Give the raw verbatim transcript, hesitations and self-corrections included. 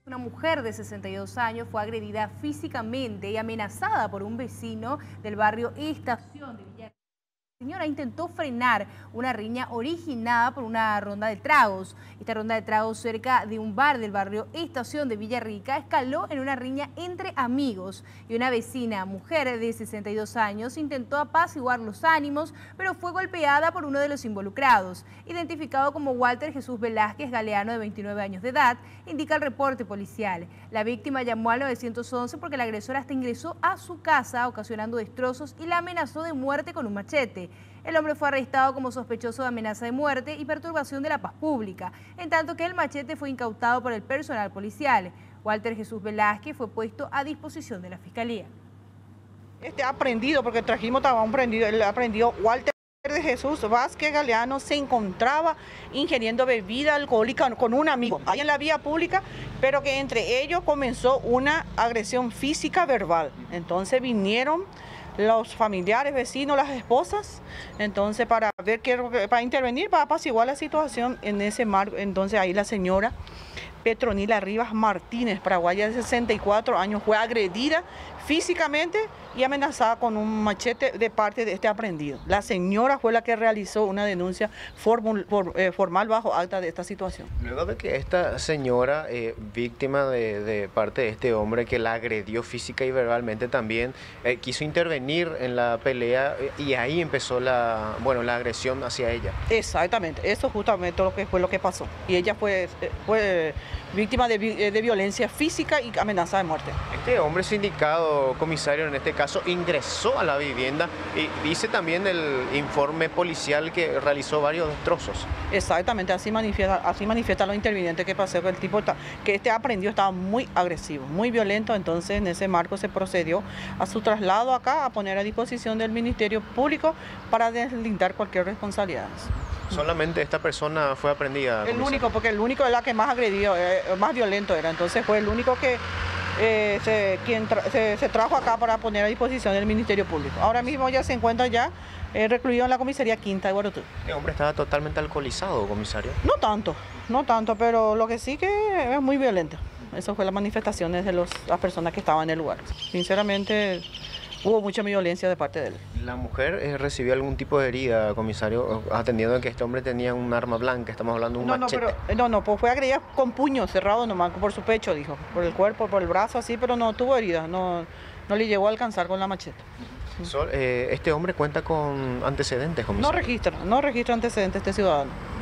Una mujer de sesenta y dos años fue agredida físicamente y amenazada por un vecino del barrio Estación de Villarrica. La señora intentó frenar una riña originada por una ronda de tragos. Esta ronda de tragos cerca de un bar del barrio Estación de Villarrica escaló en una riña entre amigos y una vecina, mujer de sesenta y dos años, intentó apaciguar los ánimos, pero fue golpeada por uno de los involucrados. Identificado como Walter Jesús Velázquez Galeano, de veintinueve años de edad, indica el reporte policial. La víctima llamó al nueve once porque el agresor hasta ingresó a su casa ocasionando destrozos y la amenazó de muerte con un machete. El hombre fue arrestado como sospechoso de amenaza de muerte y perturbación de la paz pública, en tanto que el machete fue incautado por el personal policial. Walter Jesús Velázquez fue puesto a disposición de la Fiscalía. Este aprendido, porque trajimos estaba un prendido, el aprendido Walter de Jesús Vázquez Galeano se encontraba ingiriendo bebida alcohólica con un amigo ahí en la vía pública, pero que entre ellos comenzó una agresión física verbal. Entonces vinieron los familiares, vecinos, las esposas, entonces para ver qué, para intervenir, para apaciguar la situación en ese marco. Entonces ahí la señora Petronila Rivas Martínez, paraguaya de sesenta y cuatro años, fue agredida físicamente y amenazada con un machete de parte de este aprendido. La señora fue la que realizó una denuncia formal, formal bajo acta de esta situación. Luego de que esta señora, eh, víctima de, de parte de este hombre que la agredió física y verbalmente también, eh, quiso intervenir en la pelea eh, y ahí empezó la, bueno, la agresión hacia ella. Exactamente, eso justamente lo que fue lo que pasó. Y ella fue, fue víctima de, de violencia física y amenaza de muerte. Este hombre sindicado, comisario en este caso, ingresó a la vivienda y dice también el informe policial que realizó varios destrozos. Exactamente, así manifiesta, así manifiesta los intervinientes que pasó, que el tipo que este aprendido estaba muy agresivo, muy violento. Entonces en ese marco se procedió a su traslado acá, a poner a disposición del Ministerio Público para deslindar cualquier responsabilidad. Solamente esta persona fue aprendida. El único, porque el único es la que más agredió, eh, más violento era. Entonces fue el único que eh, se, quien tra se, se trajo acá para poner a disposición del Ministerio Público. Ahora mismo ya se encuentra ya eh, recluido en la comisaría quinta de Guarutú. Este hombre estaba totalmente alcoholizado, comisario. No tanto, no tanto, pero lo que sí que es muy violento. Eso fue las manifestaciones de los, las personas que estaban en el lugar. Sinceramente, hubo mucha violencia de parte de él. ¿La mujer eh, recibió algún tipo de herida, comisario, atendiendo a que este hombre tenía un arma blanca? Estamos hablando de un no, machete. No, pero, no, no, pues fue agredida con puño cerrado nomás, por su pecho, dijo. Por el cuerpo, por el brazo, así, pero no tuvo heridas, no, no le llegó a alcanzar con la machete. Sol, eh, ¿Este hombre cuenta con antecedentes, comisario? No registra, no registra antecedentes este ciudadano.